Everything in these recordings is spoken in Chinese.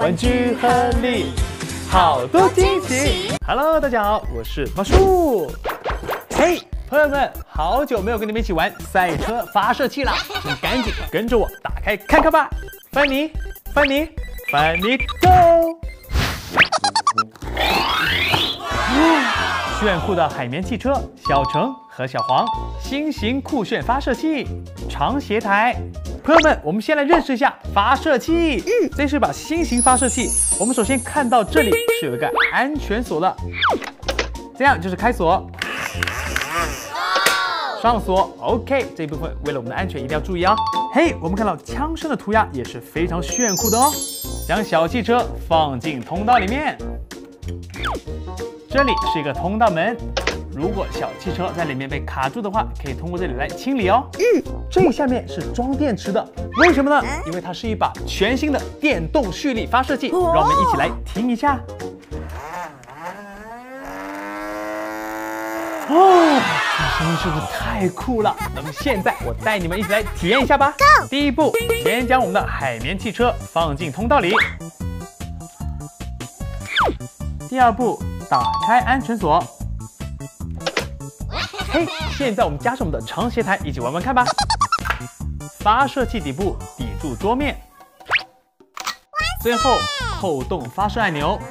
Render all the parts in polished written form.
玩具盒里好多惊喜。Hello， 大家好，我是马叔。嘿，朋友们，好久没有跟你们一起玩赛车发射器了，请赶紧跟着我打开看看吧。范尼 ，Go！ 炫酷的海绵汽车，小橙和小黄，新型酷炫发射器，长斜台。朋友们，我们先来认识一下发射器。这是把新型发射器。我们首先看到这里是有一个安全锁的，这样就是开锁。上锁 ，OK， 这一部分为了我们的安全一定要注意啊。嘿，我们看到枪声的涂鸦也是非常炫酷的哦。将小汽车放进通道里面，这里是一个通道门，如果小汽车在里面被卡住的话，可以通过这里来清理哦。这下面是装电池的，为什么呢？因为它是一把全新的电动蓄力发射器。让我们一起来听一下。哦，这声音是不是太酷了？那么现在我带你们一起来体验一下吧。第一步，先将我们的海绵汽车放进通道里。第二步，打开安全锁。嘿，现在我们加上我们的长斜台，一起玩玩看吧。发射器底部抵住桌面，最后扣动发射按钮。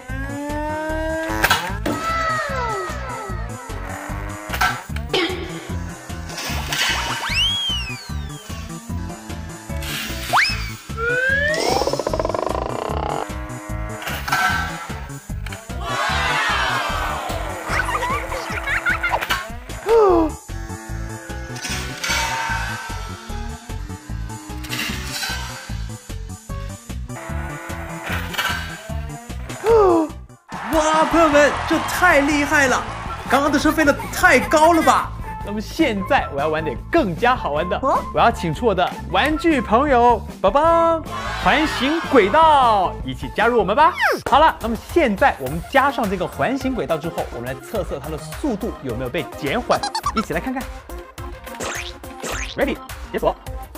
哇，朋友们，这太厉害了！刚刚的车飞得太高了吧？那么现在我要玩点更加好玩的，我要请出我的玩具朋友宝宝，环形轨道，一起加入我们吧。好了，那么现在我们加上这个环形轨道之后，我们来测测它的速度有没有被减缓，一起来看看。Ready， 解锁。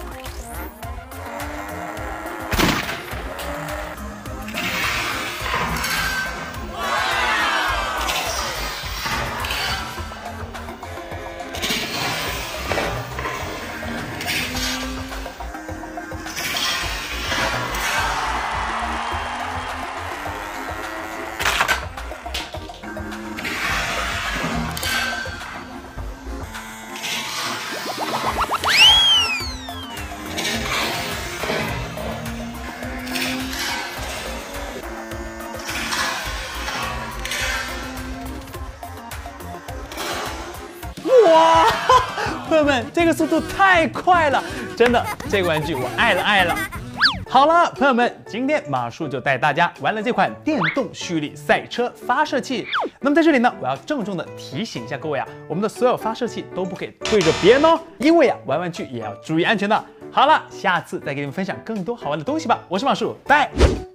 哇，朋友们，这个速度太快了，真的，这个玩具我爱了。好了，朋友们，今天马叔就带大家玩了这款电动蓄力赛车发射器。那么在这里呢，我要郑重的提醒一下各位啊，我们的所有发射器都不可以对着别人哦，因为啊，玩玩具也要注意安全的。好了，下次再给你们分享更多好玩的东西吧。我是马叔，拜。